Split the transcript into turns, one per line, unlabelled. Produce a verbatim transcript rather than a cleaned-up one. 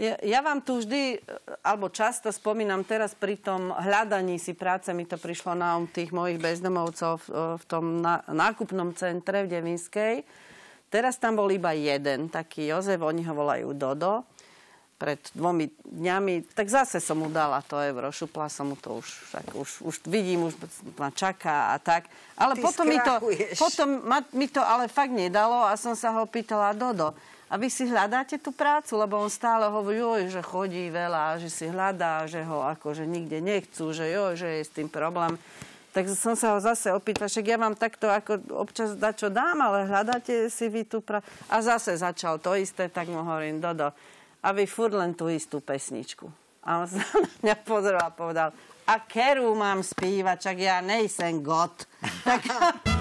Ja, ja vám tu vždy, alebo často spomínam teraz pri tom hľadaní si práce, mi to prišlo na um tých mojich bezdomovcov v, v tom nákupnom centre v Devinskej. Teraz tam bol iba jeden, taký Jozef, oni ho volajú Dodo. Pred dvomi dňami, tak zase som mu dala to euro, šupla som mu to už, tak už, už vidím, už ma čaká a tak. Ale
Ty
potom mi to,
skrachuješ.
potom ma, mi to ale fakt nedalo a som sa ho pýtala, Dodo, a vy si hľadáte tú prácu? Lebo on stále hovorí, joj, že chodí veľa, že si hľadá, že ho akože nikde nechcú, že joj, že je s tým problém. Tak som sa ho zase opýtala, však ja vám takto ako občas dačo dám, ale hľadáte si vy tú prácu? A zase začal to isté, tak mu hovorím, Dodo, a vy furt len tú istú pesničku. A on sa na mňa pozrel a povedal, a kerú mám spívať, čak ja nejsem God. Tak...